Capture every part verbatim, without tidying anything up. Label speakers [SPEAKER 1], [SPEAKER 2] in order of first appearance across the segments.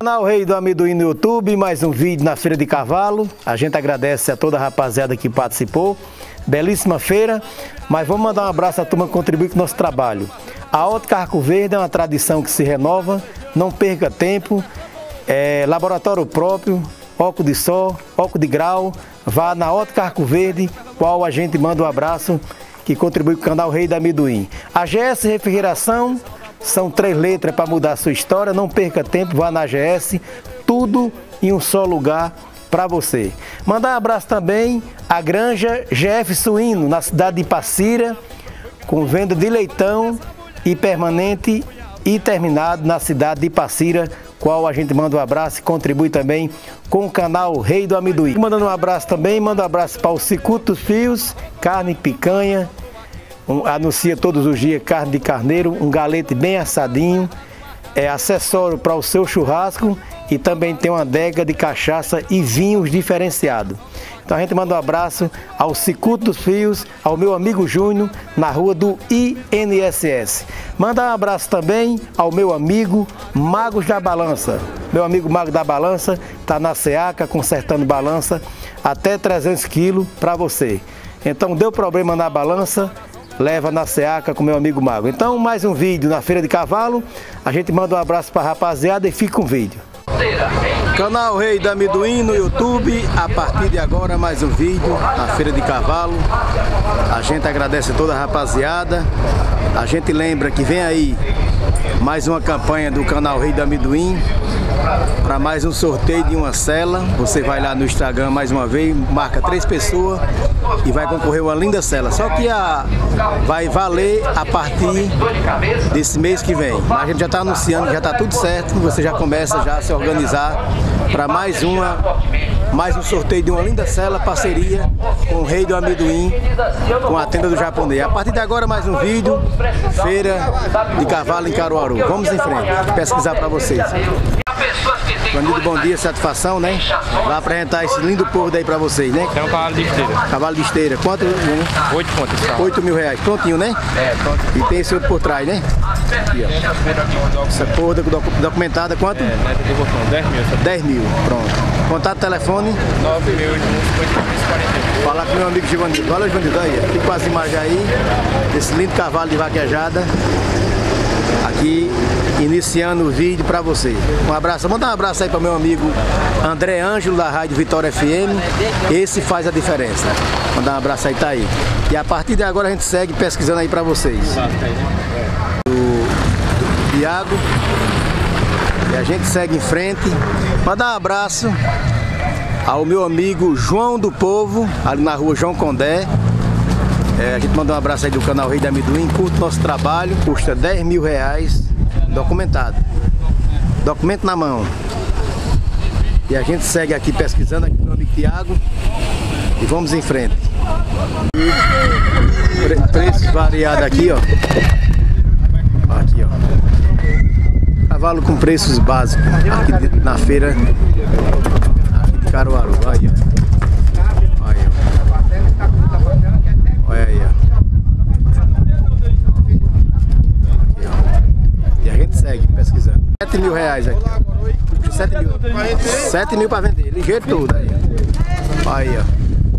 [SPEAKER 1] Canal Rei do Amendoim no YouTube, mais um vídeo na Feira de Cavalo. A gente agradece a toda a rapaziada que participou. Belíssima feira, mas vamos mandar um abraço à turma que contribui com o nosso trabalho. A Ótica Arco Verde é uma tradição que se renova, não perca tempo. É, laboratório próprio, óculos de sol, óculos de grau. Vá na Ótica Arco Verde, qual a gente manda um abraço, que contribui com o canal Rei do Amendoim. A G S Refrigeração, são três letras para mudar a sua história, não perca tempo, vá na G S, tudo em um só lugar para você. Mandar um abraço também à Granja G F Suíno, na cidade de Passira, com venda de leitão e permanente e terminado na cidade de Passira, qual a gente manda um abraço e contribui também com o canal Rei do Amendoim. Mandando um abraço também, manda um abraço para o Cicuto dos Fios, carne picanha, um, anuncia todos os dias carne de carneiro, um galete bem assadinho, é acessório para o seu churrasco e também tem uma adega de cachaça e vinhos diferenciados. Então a gente manda um abraço ao Cicuto dos Fios, ao meu amigo Júnior, na rua do I N S S. Manda um abraço também ao meu amigo Magos da Balança. Meu amigo Mago da Balança está na SEACA consertando balança até trezentos quilos para você. Então deu problema na balança, leva na SEACA com meu amigo Mago. Então mais um vídeo na Feira de Cavalo. A gente manda um abraço para a rapaziada e fica com o vídeo. Canal Rei do Amendoim no YouTube, a partir de agora mais um vídeo na Feira de Cavalo. A gente agradece a toda a rapaziada. A gente lembra que vem aí mais uma campanha do canal Rei do Amendoim para mais um sorteio de uma cela. Você vai lá no Instagram mais uma vez, marca três pessoas e vai concorrer uma linda cela. Só que a, vai valer a partir desse mês que vem. Mas a gente já está anunciando, já está tudo certo. Você já começa já a se organizar para mais uma, mais um sorteio de uma linda cela, parceria com o Rei do Amendoim, com a tenda do japonês. A partir de agora mais um vídeo, Feira de Cavalo em Caruaru. Vamos em frente, pesquisar para vocês. Amigo, bom dia, satisfação, né? Vai apresentar esse lindo povo daí pra vocês, né?
[SPEAKER 2] É um cavalo de esteira.
[SPEAKER 1] Cavalo de esteira. Quanto? Né?
[SPEAKER 2] Oito pontos.
[SPEAKER 1] Oito mil reais. Prontinho, né?
[SPEAKER 2] É, pronto.
[SPEAKER 1] E tem esse outro por trás, né? Aqui, ó. Essa porra documentada, quanto?
[SPEAKER 2] É, neta de devolução, dez mil.
[SPEAKER 1] dez mil, pronto. Contato, telefone?
[SPEAKER 2] nove mil oitocentos e cinquenta e quarenta.
[SPEAKER 1] Falar com meu amigo Givanildo. Olha o Givanildo aí. Aqui com as imagens aí, desse lindo cavalo de vaquejada. Aqui, iniciando o vídeo para você. Um abraço, manda um abraço aí para meu amigo André Ângelo da Rádio Vitória F M. Esse faz a diferença. Mandar um abraço aí, tá aí. E a partir de agora a gente segue pesquisando aí para vocês. Do, do Tiago. E a gente segue em frente. Mandar um abraço ao meu amigo João do Povo, ali na rua João Condé. É, a gente manda um abraço aí do canal Rei do Amendoim, curta nosso trabalho, custa dez mil reais, documentado, documento na mão. E a gente segue aqui pesquisando aqui com o meu amigo Tiago e vamos em frente. Pre preços variados aqui, ó. Aqui, ó. Cavalo com preços básicos aqui de, na feira aqui de Caruaru. Aí, ó. Olha aí, ó. E a gente segue pesquisando. sete mil reais aqui. sete mil. sete mil para vender. Ligeiro tudo aí. Aí, ó.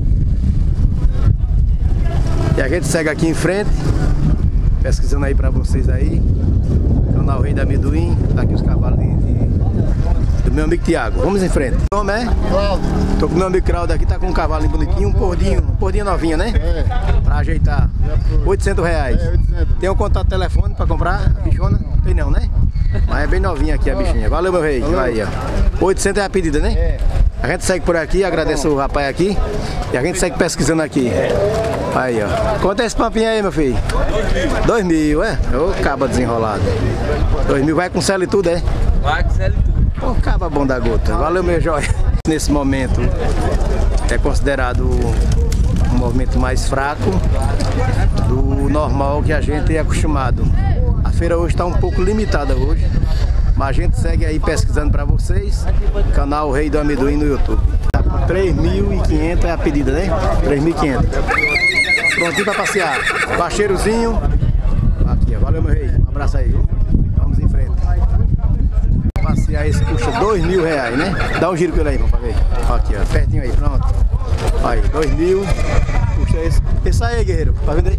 [SPEAKER 1] E a gente segue aqui em frente. Pesquisando aí para vocês aí. Canal Rei do Amendoim. Tá aqui os cavalos de, de, do meu amigo Tiago. Vamos em frente. O nome é? Claudio. Tô com o meu amigo Claudio aqui, tá com um cavalo bonitinho, um pordinho, um pordinho novinha, né? É. Pra ajeitar. oitocentos reais. É, oitocentos. Tem um contato de telefone pra comprar a bichona? Tem não, né? Mas é bem novinha aqui a bichinha. Valeu, meu rei. Valeu. Aí, ó. oitocentos é a pedida, né? É. A gente segue por aqui, agradeço o rapaz aqui. E a gente segue pesquisando aqui. Aí, ó. Quanto é esse pampinho aí, meu filho? Dois mil, é? Ô, caba desenrolado. Dois mil, vai com cela e tudo, é?
[SPEAKER 2] Vai com cela e tudo.
[SPEAKER 1] Ô, caba bom da gota. Valeu, meu joia. Nesse momento é considerado um movimento mais fraco do normal que a gente é acostumado. A feira hoje está um pouco limitada hoje, mas a gente segue aí pesquisando para vocês. Canal Rei do Amendoim no YouTube. Tá com três mil e quinhentos é a pedida, né? três mil e quinhentos. Prontinho para passear. Bacheirozinho. Aqui, ó. Valeu, meu rei. Um abraço aí. Vamos em frente. Passear. já esse custa dois mil reais, né? Dá um giro com ele aí, vamos pra ver. Aqui, ó, pertinho aí, pronto. Aí, dois mil. Custa esse. Esse aí, guerreiro, pra vender?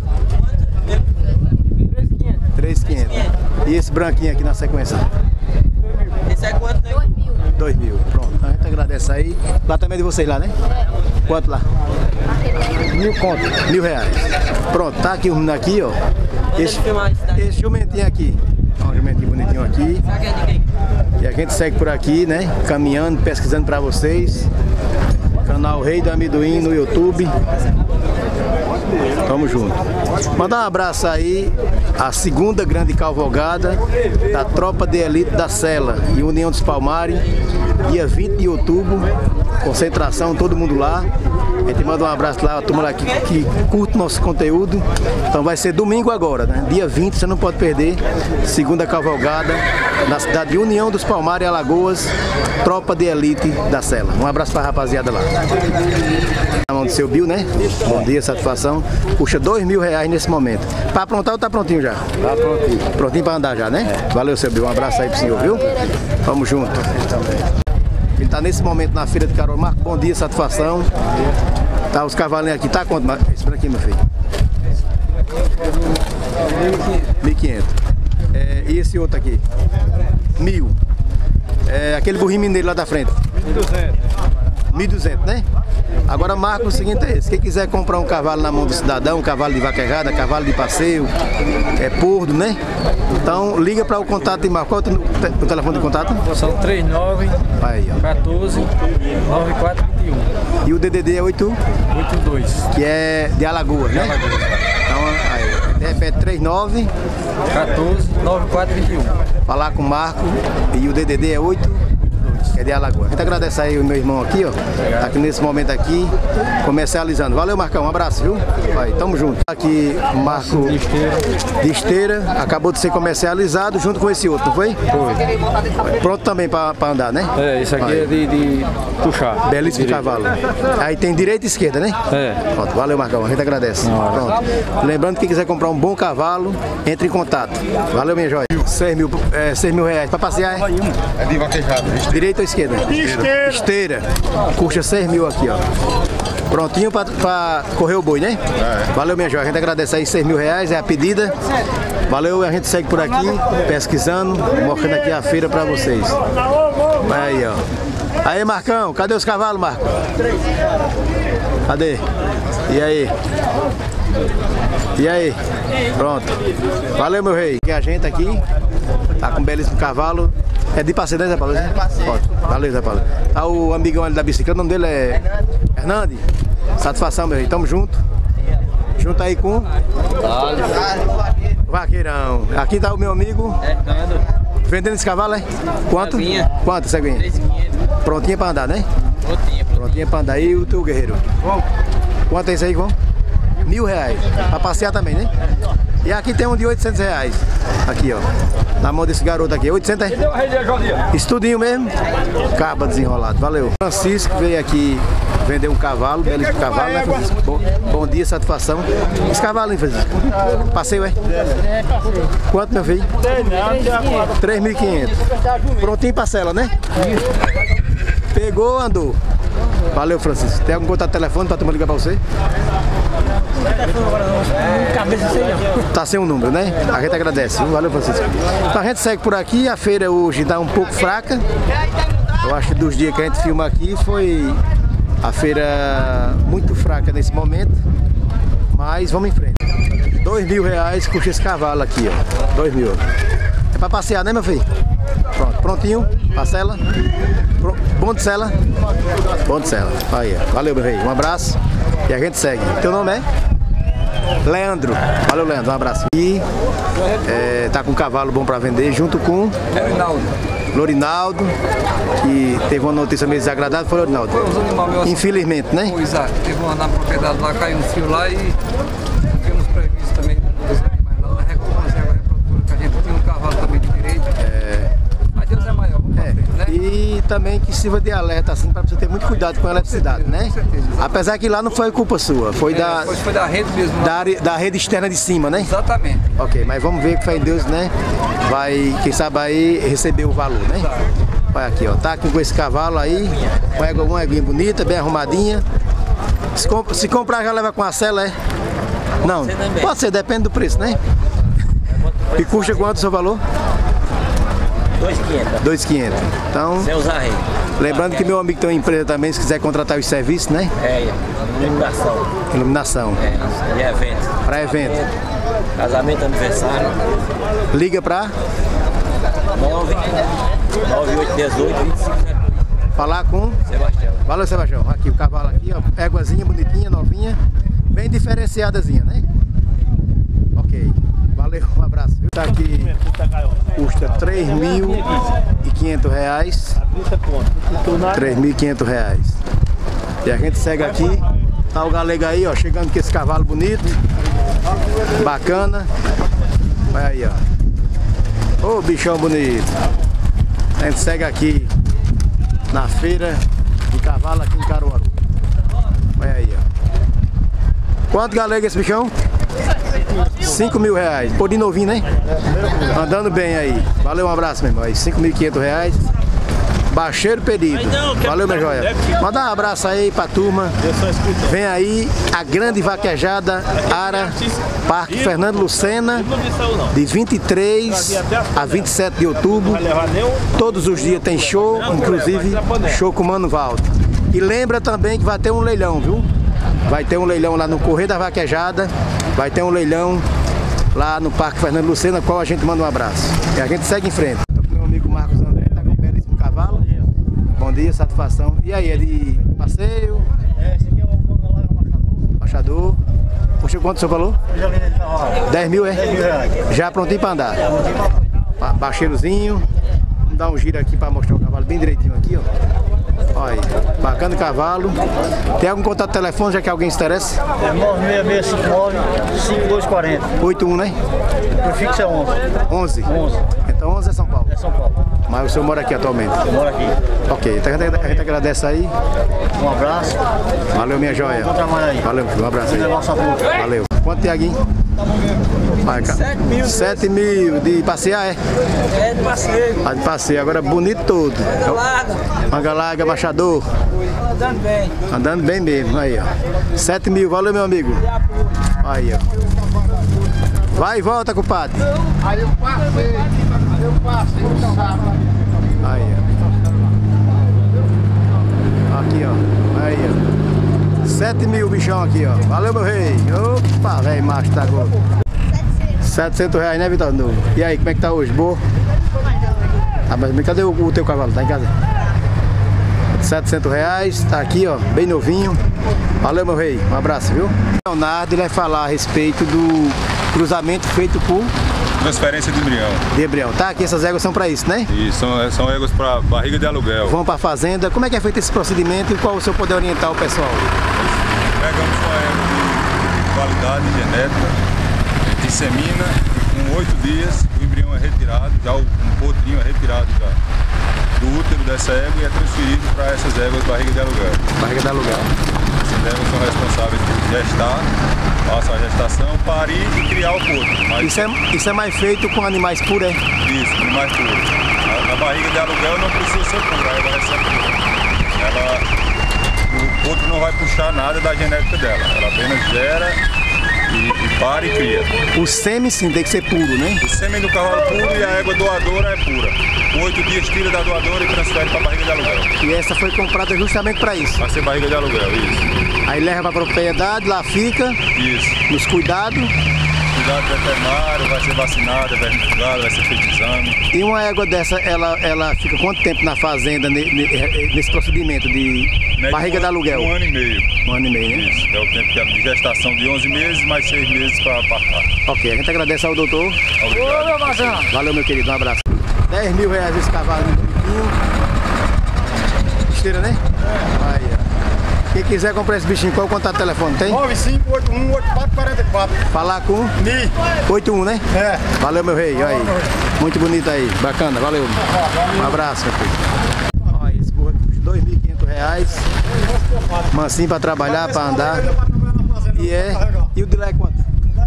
[SPEAKER 1] três mil e quinhentos. E esse branquinho aqui na sequência?
[SPEAKER 3] Esse é quanto? dois mil.
[SPEAKER 1] dois mil, pronto. A gente agradece aí. Lá também é de vocês lá, né? Quanto lá? Mil conto. Mil reais. Pronto, tá aqui o menino aqui, ó. Esse, esse jumentinho aqui. Ó, um jumentinho bonitinho aqui. E a gente segue por aqui, né? Caminhando, pesquisando pra vocês. Canal Rei do Amendoim no YouTube. Tamo junto. Mandar um abraço aí à segunda grande cavalgada da Tropa de Elite da Sela e União dos Palmares, dia vinte de outubro, concentração, todo mundo lá. A gente manda um abraço lá, a turma lá que, que curte nosso conteúdo. Então vai ser domingo agora, né? Dia vinte, você não pode perder. Segunda cavalgada na cidade de União dos Palmares, Alagoas, Tropa de Elite da Sela. Um abraço pra rapaziada lá. Na mão do seu Bill, né? Bom dia, satisfação. Puxa dois mil reais nesse momento. Pra aprontar ou tá prontinho já? Tá prontinho. Prontinho pra andar já, né? É. Valeu, seu Bill. Um abraço aí pro senhor, viu? Vamos junto. Ele tá nesse momento na feira de Carol. Marco, bom dia, satisfação. Tá os cavalinhos aqui. Tá quanto? Esse por aqui, meu filho? mil e quinhentos. É, e esse outro aqui? Mil. É, aquele burrinho mineiro lá da frente? mil e duzentos. mil e duzentos, né? Agora marca o seguinte é esse, quem quiser comprar um cavalo na mão do cidadão, um cavalo de vaquejada, cavalo de passeio, é pordo, né? Então liga para o contato e marca. Qual é o, o telefone de contato?
[SPEAKER 2] São trinta e nove, quatorze, noventa e quatro, vinte e um.
[SPEAKER 1] E o D D D é oito?
[SPEAKER 2] oitenta e dois.
[SPEAKER 1] Que é de Alagoas, né? Alagoas. Então aí, repete trinta e nove,
[SPEAKER 2] quatorze, noventa e quatro, vinte e um.
[SPEAKER 1] Falar com o Marco e o D D D é oito? É de Alagoas. A gente agradece aí o meu irmão aqui, ó. Tá aqui nesse momento aqui, comercializando. Valeu, Marcão. Um abraço, viu? Vai, tamo junto. Aqui, Marco de esteira. de esteira. Acabou de ser comercializado junto com esse outro, não foi? Foi. Pronto também pra, pra andar, né?
[SPEAKER 2] É, isso aqui Vai. é de, de puxar.
[SPEAKER 1] Belíssimo direito. Cavalo. Aí tem direita e esquerda, né?
[SPEAKER 2] É.
[SPEAKER 1] Pronto. Valeu, Marcão. A gente agradece. Pronto. Lembrando que quem quiser comprar um bom cavalo, entre em contato. Valeu, minha joia. seis mil, é, seis mil reais pra passear.
[SPEAKER 4] É de vaquejada.
[SPEAKER 1] Direita ou esquerda?
[SPEAKER 4] Esteira.
[SPEAKER 1] Esteira. Custa seis mil aqui, ó. Prontinho pra, pra correr o boi, né? É. Valeu, minha joia. A gente agradece aí seis mil reais, é a pedida. Valeu, a gente segue por aqui, pesquisando, mostrando aqui a feira pra vocês. Aí, ó. Aí, Marcão, cadê os cavalos, Marco? Cadê? E aí? E aí? Pronto. Valeu, meu rei. E a gente aqui tá com um belíssimo cavalo. É de passeio, né, Zé Paulo? É de passeio. Valeu, Zé Paulo. Tá o amigão ali da bicicleta, o nome dele é... Hernandes. Satisfação, meu rei. Tamo junto. Junto aí com... Vaqueirão. Aqui tá o meu amigo...
[SPEAKER 3] Hernando.
[SPEAKER 1] Vendendo esse cavalo, é? Quanto?
[SPEAKER 3] Ceguinha.
[SPEAKER 1] Quanto, ceguinha?
[SPEAKER 3] três mil e quinhentos.
[SPEAKER 1] Prontinha pra andar, né?
[SPEAKER 3] Prontinha,
[SPEAKER 1] Prontinha pra andar aí, o teu guerreiro. Quanto é isso aí, João? Mil reais. Pra passear também, né? E aqui tem um de oitocentos reais. Aqui, ó. Na mão desse garoto aqui. oitocentos é? Estudinho mesmo. Caba desenrolado. Valeu. Francisco veio aqui vender um cavalo, belíssimo cavalo, né, Francisco? Bom, bom dia, satisfação. Esse cavalo, hein, Francisco? Passeio, é? Quanto, meu filho? três mil e quinhentos. Prontinho parcela, né? Pegou, andou. Valeu, Francisco. Tem algum contato de telefone pra turma ligar pra você? Tá sem um número, né? A gente agradece. Valeu, Francisco. Então a gente segue por aqui. A feira hoje tá um pouco fraca. Eu acho que dos dias que a gente filma aqui foi a feira muito fraca nesse momento. Mas vamos em frente. Dois mil reais custa esse cavalo aqui, ó. Dois mil. É pra passear, né, meu filho? Pronto, prontinho. Parcela. Pro... Bom de cela. Bom de cela. Aí, ó. Valeu, meu rei. Um abraço. E a gente segue. Teu nome é? Leandro. Valeu, Leandro. Um abraço. E é, tá com um cavalo bom pra vender junto com
[SPEAKER 2] Lorinaldo.
[SPEAKER 1] Lorinaldo, que teve uma notícia meio desagradável, foi Lorinaldo.
[SPEAKER 2] Foi os animais meus.
[SPEAKER 1] Infelizmente, né?
[SPEAKER 2] Pois é, teve uma na propriedade lá, caiu um fio lá e temos previsto também dos animais lá na recompensa, agora reprodutora, que a gente tinha um cavalo também de direito. É. Mas Deus é maior, vamos é. frente, né?
[SPEAKER 1] E também que sirva de alerta, assim, para você ter muito cuidado com a eletricidade,
[SPEAKER 2] com certeza,
[SPEAKER 1] né?
[SPEAKER 2] Com certeza.
[SPEAKER 1] Apesar que lá não foi culpa sua, foi,
[SPEAKER 2] é,
[SPEAKER 1] da,
[SPEAKER 2] foi, foi da rede mesmo.
[SPEAKER 1] Da, da rede externa de cima, né?
[SPEAKER 2] Exatamente.
[SPEAKER 1] Ok, mas vamos ver que fé em Deus, né? Vai, quem sabe aí, receber o valor, né? Olha aqui, ó. Tá aqui com esse cavalo aí. Uma égua, uma éguinha bonita, bem arrumadinha. Se, comp se comprar já leva com a cela, é? Não, pode ser, depende do preço, né? E custa quanto o seu valor?
[SPEAKER 3] dois mil e quinhentos.
[SPEAKER 1] dois mil e quinhentos. Então,
[SPEAKER 3] Sem usar rei.
[SPEAKER 1] lembrando que meu amigo tem uma empresa também, se quiser contratar os serviços, né?
[SPEAKER 3] É, iluminação.
[SPEAKER 1] Iluminação.
[SPEAKER 3] É, e evento.
[SPEAKER 1] Para evento.
[SPEAKER 3] Casamento, aniversário.
[SPEAKER 1] Liga pra
[SPEAKER 3] nove nove oito um oito, vinte e cinco zero dois.
[SPEAKER 1] falar com
[SPEAKER 3] Sebastião.
[SPEAKER 1] Valeu, Sebastião. Aqui o cavalo aqui, ó. Éguazinha bonitinha, novinha. Bem diferenciadazinha, né? Ok. Valeu, um abraço. Tá aqui, custa três mil e quinhentos reais. três mil e quinhentos reais. E a gente segue aqui. Tá o galego aí, ó, chegando com esse cavalo bonito. Bacana. Olha aí, ó. Ô, bichão bonito. A gente segue aqui na feira de cavalo aqui em Caruaru. Olha aí, ó. Quanto galega esse bichão? cinco mil reais. Pô, de novinho, né? Andando bem aí. Valeu, um abraço, meu irmão. Aí, cinco mil e quinhentos reais. Baixeiro pedido. Valeu, minha joia. Manda um abraço aí pra turma. Vem aí a grande vaquejada Ara, Parque Fernando Lucena, de vinte e três a vinte e sete de outubro. Todos os dias tem show, inclusive show com o Mano Valdo. E lembra também que vai ter um leilão, viu? Vai ter um leilão lá no Correio da Vaquejada. Vai ter um leilão lá no Parque Fernando Lucena, qual a gente manda um abraço. E a gente segue em frente. Meu amigo Marcos André, tá com um belíssimo cavalo. Bom dia, satisfação. E aí, é de passeio?
[SPEAKER 4] É, esse aqui é o
[SPEAKER 1] Machador. Puxa, quanto o senhor falou?
[SPEAKER 4] já vem de cavalo.
[SPEAKER 1] dez mil, é?
[SPEAKER 4] dez mil reais.
[SPEAKER 1] Já prontinho pra andar. Ba- Bacheirozinho. Vamos dar um giro aqui pra mostrar o cavalo bem direitinho aqui, ó. Olha aí, bacana o cavalo. Tem algum contato de telefone, já que alguém se interessa?
[SPEAKER 4] É nove seis seis cinco nove, cinco dois quatro zero.
[SPEAKER 1] oito um, né?
[SPEAKER 4] O fixo é onze.
[SPEAKER 1] onze?
[SPEAKER 4] onze.
[SPEAKER 1] Então onze é São Paulo.
[SPEAKER 4] É São Paulo.
[SPEAKER 1] Mas o senhor mora aqui atualmente?
[SPEAKER 4] Eu moro aqui.
[SPEAKER 1] Ok, então a gente, a gente agradece aí.
[SPEAKER 4] Um abraço.
[SPEAKER 1] Valeu, minha joia.
[SPEAKER 4] Bom trabalho aí.
[SPEAKER 1] Valeu, filho, um abraço aí.
[SPEAKER 4] Levar essa boca.
[SPEAKER 1] Valeu. Quanto, Tiaguinho? Vai, ca-
[SPEAKER 3] Sete mil.
[SPEAKER 1] Sete mil de passear, é?
[SPEAKER 3] É de passeio.
[SPEAKER 1] Ah, de passeio, agora bonito todo.
[SPEAKER 3] Larga.
[SPEAKER 1] Manga larga, machador.
[SPEAKER 3] Andando bem.
[SPEAKER 1] Andando bem mesmo, aí ó. Sete mil, valeu meu amigo. Aí ó. Vai e volta, compadre.
[SPEAKER 4] Aí eu passei, eu passei o sábado.
[SPEAKER 1] Aí ó. Aqui ó. Aí ó. Sete mil bichão aqui ó. Valeu meu rei. Opa, velho macho, tá gordo. Setecentos reais, né, Vitor? E aí, como é que tá hoje? Boa? Ah, mas cadê o, o teu cavalo? Tá em casa? setecentos reais, tá aqui ó, bem novinho. Valeu meu rei, um abraço, viu? O Leonardo ele vai falar a respeito do cruzamento feito por
[SPEAKER 5] Transferência de embrião.
[SPEAKER 1] de embrião. Tá aqui, essas éguas são pra isso, né?
[SPEAKER 5] E são, são éguas para barriga de aluguel.
[SPEAKER 1] Vão pra fazenda. Como é que é feito esse procedimento e qual o senhor poder orientar o pessoal?
[SPEAKER 5] Pegamos uma égua de qualidade genética, a gente insemina e com oito dias o embrião é retirado, já o um potrinho é retirado já do útero dessa égua e é transferido para essas éguas barriga de aluguel.
[SPEAKER 1] Barriga de aluguel.
[SPEAKER 5] Essas éguas são responsáveis por gestar, passam a gestação, parir e criar o potro. Mas
[SPEAKER 1] Isso é, isso é mais feito com animais puros, é?
[SPEAKER 5] isso, com mais puro. A, a barriga de aluguel não precisa ser pura, a égua recebe pura. Ela, o potro não vai puxar nada da genética dela, ela apenas gera e, e para e cria.
[SPEAKER 1] O sêmen sim tem que ser puro, né?
[SPEAKER 5] O sêmen do cavalo é puro e a égua doadora é pura. Com oito dias tira da doadora e transfere para a barriga de aluguel.
[SPEAKER 1] E essa foi comprada justamente para isso.
[SPEAKER 5] Vai ser barriga de aluguel, isso.
[SPEAKER 1] Aí leva para propriedade, lá fica,
[SPEAKER 5] Isso.
[SPEAKER 1] nos cuidados.
[SPEAKER 5] Cuidado veterinário, vai ser vacinada, vermifugada, vai ser feito exame.
[SPEAKER 1] E uma égua dessa, ela, ela fica quanto tempo na fazenda ne- ne- nesse procedimento de
[SPEAKER 5] Médio
[SPEAKER 1] barriga
[SPEAKER 5] um
[SPEAKER 1] de
[SPEAKER 5] ano-
[SPEAKER 1] aluguel?
[SPEAKER 5] Um ano e meio.
[SPEAKER 1] Um ano e meio, né?
[SPEAKER 5] Isso. É o tempo que é de gestação de onze meses, mais seis meses para partar.
[SPEAKER 1] Ok, a gente agradece ao doutor.
[SPEAKER 5] Obrigado.
[SPEAKER 1] Valeu, meu querido, um abraço. dez mil reais esse cavalo bonitinho. Esteira, né? Aí, ó. Quem quiser comprar esse bichinho, qual o contato do telefone? Tem?
[SPEAKER 4] nove cinco oito um oito quatro quatro quatro.
[SPEAKER 1] Falar com
[SPEAKER 4] Mi.
[SPEAKER 1] oito um, né?
[SPEAKER 4] É.
[SPEAKER 1] Valeu, meu rei. Olha aí. Muito bonito aí. Bacana, valeu. Um abraço, meu filho. Olha, esse burro aqui custa dois mil e quinhentos reais. Mansinho pra trabalhar, pra andar. E é. E o de lá é quanto?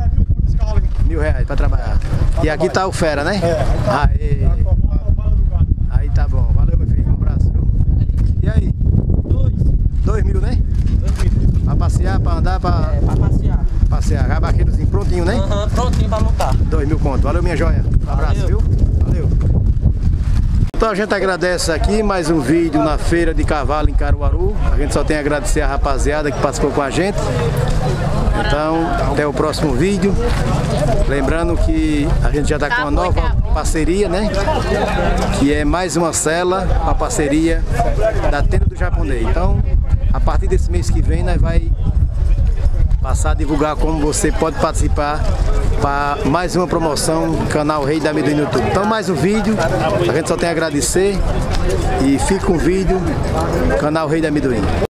[SPEAKER 1] Mil reais pra trabalhar. E aqui tá o fera, né?
[SPEAKER 4] É.
[SPEAKER 1] Aê. Aí tá bom. Valeu, meu filho. E aí?
[SPEAKER 3] Dois.
[SPEAKER 1] Dois mil, né?
[SPEAKER 3] Dois mil.
[SPEAKER 1] Pra passear, pra andar, pra
[SPEAKER 3] É, pra passear.
[SPEAKER 1] passear. Rabaqueirozinho prontinho, né?
[SPEAKER 3] Aham, uhum, prontinho pra montar.
[SPEAKER 1] Dois mil conto. Valeu, minha joia. Um abraço,
[SPEAKER 3] Valeu.
[SPEAKER 1] viu? Valeu. Então a gente agradece aqui mais um vídeo na Feira de Cavalo em Caruaru. A gente só tem a agradecer a rapaziada que participou com a gente. Então, até o próximo vídeo. Lembrando que a gente já está com uma nova parceria, né? Que é mais uma cela, uma parceria da Tenda do Japonês. Então, a partir desse mês que vem, nós vai passar a divulgar como você pode participar para mais uma promoção do canal Rei da Amendoim no YouTube. Então, mais um vídeo, a gente só tem a agradecer e fica um vídeo, canal Rei da Amendoim.